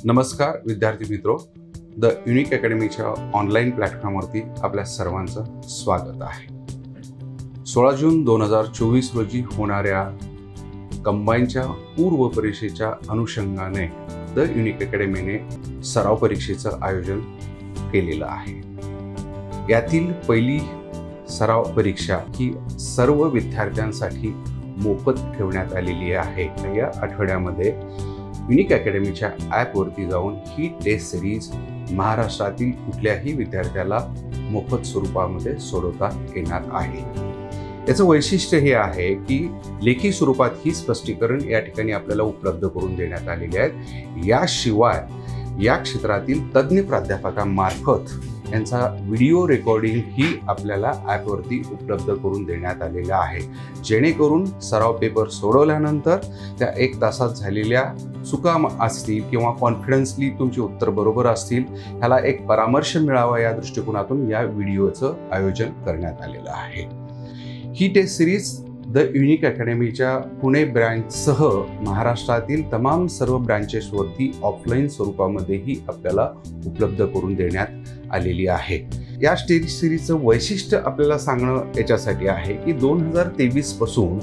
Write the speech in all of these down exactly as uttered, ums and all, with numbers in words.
नमस्कार विद्यार्थी मित्रो, द युनिक अकॅडमीच्या ऑनलाईन प्लॅटफॉर्मवरती आपल्या सर्वांचं स्वागत आहे। सोळा जून दोन हजार चोवीस रोजी होणाऱ्या कंबाईनच्या पूर्व परीक्षेच्या अनुषंगाने द युनिक अकॅडमीने सराव परीक्षेचं आयोजन केलेलं आहे। यातील पहिली सराव परीक्षा ही सर्व विद्यार्थ्यांसाठी मोफत ठेवण्यात आलेली आहे। या आठवड्यामध्ये युनिक अकॅडमीच्या ॲपवरती जाऊन ही टेस्ट सिरीज महाराष्ट्रातील कुठल्याही विद्यार्थ्याला मोफत स्वरूपामध्ये सोडवता येणार आहे। याचं वैशिष्ट्य हे आहे की लेखी स्वरूपात ही स्पष्टीकरण या ठिकाणी आपल्याला उपलब्ध करून देण्यात आलेली आहेत। याशिवाय या क्षेत्रातील तज्ञ प्राध्यापकांमार्फत यांचा व्हिडिओ रेकॉर्डिंग ही आपल्याला ॲपवरती उपलब्ध करून देण्यात आलेला आहे, जेणेकरून सराव पेपर सोडवल्यानंतर त्या एक तासात झालेल्या चुका असतील किंवा कॉन्फिडन्सली तुमची उत्तर बरोबर असतील ह्याला एक परामर्श मिळावा या दृष्टिकोनातून या व्हिडिओचं आयोजन करण्यात आलेलं आहे। ही टेस्ट सिरीज द युनिक अकॅडमीच्या पुणे ब्रँचसह महाराष्ट्रातील तमाम सर्व ब्रँचेसवरती ऑफलाईन स्वरूपामध्येही आपल्याला उपलब्ध करून देण्यात आलेली आहे। या टेस्ट सिरीजचं वैशिष्ट्य आपल्याला सांगणं याच्यासाठी आहे की दोन हजार तेवीस पासून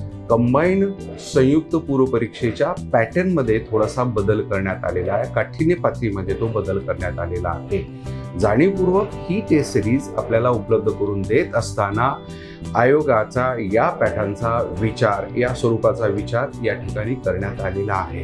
कंबाईन संयुक्त पूर्व परीक्षेच्या पॅटर्नमध्ये थोडासा बदल करण्यात आलेला आहे। काठिण्य पातळीमध्ये तो बदल करण्यात आलेला आहे। जाणीवपूर्वक ही टेस्ट सिरीज आपल्याला उपलब्ध करून देत असताना आयोगाचा या पॅटर्नचा विचार या स्वरूपाचा विचार या ठिकाणी करण्यात आलेला आहे।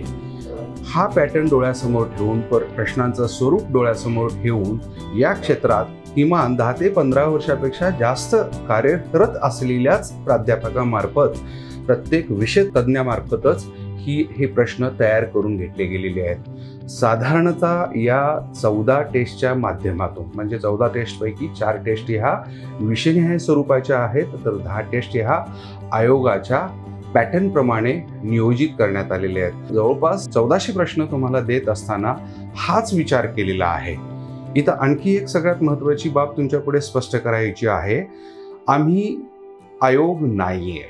हा पॅटर्न डोळ्यासमोर ठेवून प्रश्नांचं स्वरूप डोळ्यासमोर ठेवून या क्षेत्रात किमान दहा ते पंधरा वर्षापेक्षा जास्त कार्यरत असलेल्याच प्राध्यापकांमार्फत प्रत्येक विषय तज्ञामार्फतच ही हे प्रश्न तयार करून घेतले गेलेले आहेत। साधारणतः या चौदा टेस्टच्या माध्यमातून म्हणजे चौदा टेस्टपैकी चार टेस्ट ह्या विषयनिहाय स्वरूपाच्या आहेत, तर दहा टेस्ट ह्या आयोगाच्या पॅटर्न प्रमाणे नियोजित करण्यात आलेले आहेत। जवळपास चौदाशे प्रश्न तुम्हाला देत असताना हाच विचार केलेला आहे। इथं आणखी एक सगळ्यात महत्त्वाची बाब तुमच्या पुढे स्पष्ट करायची आहे, आम्ही आयोग नाहीये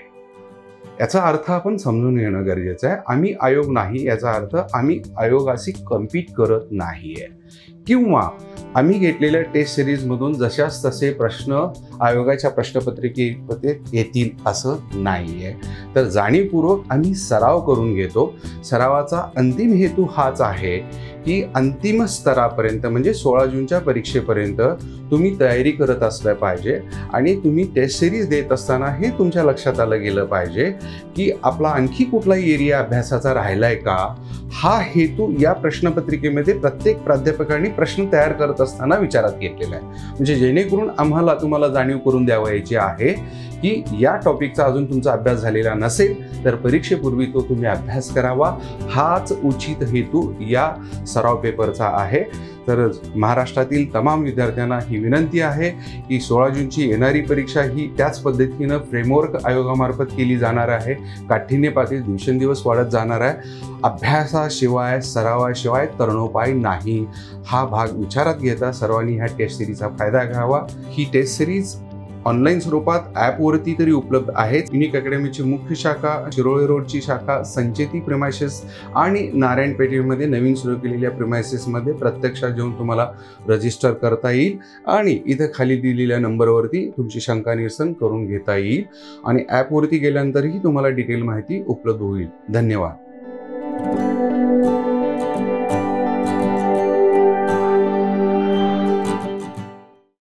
याचा अर्थ आपण समजून घेणं गरजेचं आहे। आम्ही आयोग नाही याचा अर्थ आम्ही आयोगाशी कम्पीट करत नाहीये किंवा आम्ही घेतलेल्या टेस्ट सिरीजमधून जशाच तसे प्रश्न आयोगाच्या प्रश्नपत्रिकेमध्ये येतील असं नाहीये। तर जाणीवपूर्वक आम्ही सराव करून घेतो। सरावाचा अंतिम हेतू हाच आहे की अंतिम स्तरापर्यंत म्हणजे सोळा जूनच्या परीक्षेपर्यंत तुम्ही तयारी करत असल्या पाहिजे आणि तुम्ही टेस्ट सिरीज देत असताना हे तुमच्या लक्षात आलं गेलं पाहिजे की आपला आणखी कुठलाही एरिया अभ्यासाचा राहिलाय का, हा हेतू या प्रश्नपत्रिकेमध्ये प्रत्येक प्राध्यापकांनी प्रश्न तयार करत असताना विचारात घेतलेला आहे। म्हणजे जेणेकरून आम्हाला तुम्हाला जाणीव करून द्यावायची आहे की या टॉपिकचा अजून तुमचा अभ्यास झालेला नसेल तर परीक्षेपूर्वी तो तुम्ही अभ्यास करावा, हाच उचित हेतू या सराव पेपरचा आहे। तर महाराष्ट्रातील तमाम विद्यार्थ्यांना ही विनंती आहे की सोळा जूनची येणारी परीक्षा ही त्याच पद्धतीनं फ्रेमवर्क आयोगामार्फत केली जाणार आहे। काठिण्य पातळी दिवसेंदिवस वाढत जाणार आहे। अभ्यासाशिवाय सरावाशिवाय तरणोपाय नाही, हा भाग विचारात घेता सर्वांनी ह्या टेस्ट सिरीजचा फायदा घ्यावा। ही टेस्ट सिरीज ऑनलाईन स्वरूपात ॲपवरती तरी उपलब्ध आहे। युनिक अकॅडमीची मुख्य शाखा शिरोळे रोडची शाखा संचेती प्रिमायसेस आणि नारायण पेठेमध्ये नवीन सुरू केलेल्या प्रिमायसेसमध्ये प्रत्यक्षात जाऊन तुम्हाला रजिस्टर करता येईल आणि इथं खाली दिलेल्या नंबरवरती तुमची शंका निरसन करून घेता येईल आणि ॲपवरती गेल्यानंतरही तुम्हाला डिटेल माहिती उपलब्ध होईल। धन्यवाद।